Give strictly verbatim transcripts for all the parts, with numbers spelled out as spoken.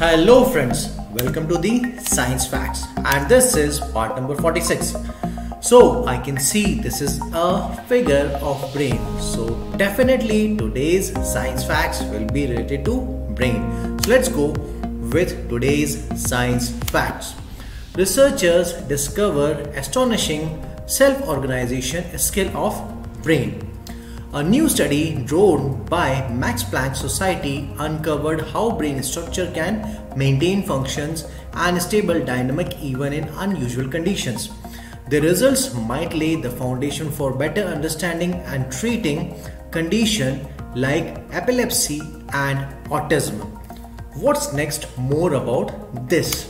Hello friends, welcome to the Science Facts and this is part number forty-six. So I can see this is a figure of brain. So definitely today's Science Facts will be related to brain. So let's go with today's Science Facts. Researchers discover astonishing self-organization skill of brain. A new study drawn by Max Planck Society uncovered how brain structure can maintain functions and stable dynamic even in unusual conditions. The results might lay the foundation for better understanding and treating conditions like epilepsy and autism. What's next more about this?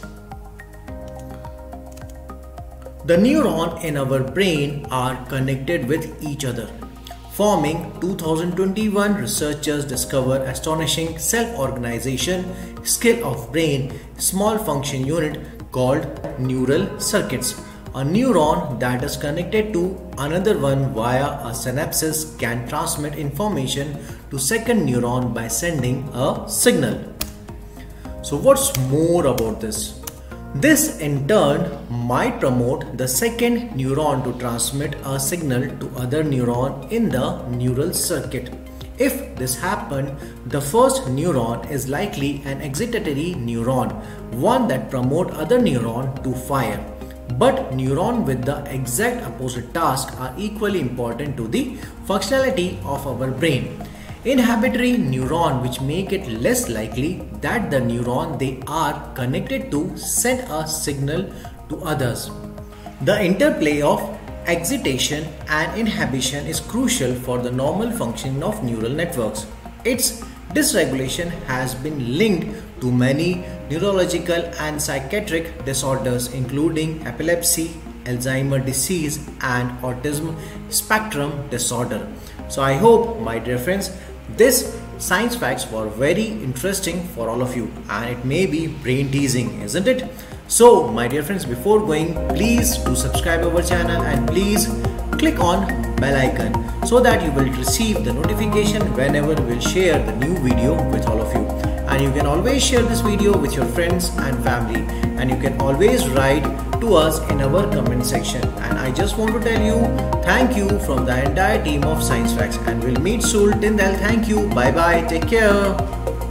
The neurons in our brain are connected with each other. Forming two thousand twenty-one, researchers discover astonishing self-organization skill of brain small function unit called neural circuits. A neuron that is connected to another one via a synapses can transmit information to second neuron by sending a signal. So what's more about this? This in turn might promote the second neuron to transmit a signal to other neuron in the neural circuit. If this happened, the first neuron is likely an excitatory neuron, one that promotes other neuron to fire. But neurons with the exact opposite task are equally important to the functionality of our brain. Inhibitory neuron, which make it less likely that the neuron they are connected to send a signal to others. The interplay of excitation and inhibition is crucial for the normal functioning of neural networks. Its dysregulation has been linked to many neurological and psychiatric disorders including epilepsy, Alzheimer's disease and autism spectrum disorder. So I hope, my dear friends, this science facts were very interesting for all of you and it may be brain teasing, isn't it? So my dear friends, before going, please do subscribe our channel and please click on bell icon so that you will receive the notification whenever we'll share the new video with all of you. And you can always share this video with your friends and family, and you can always write to us in our comment section. And I just want to tell you thank you from the entire team of Science Facts, and we'll meet soon. Till then, thank you, bye bye, take care.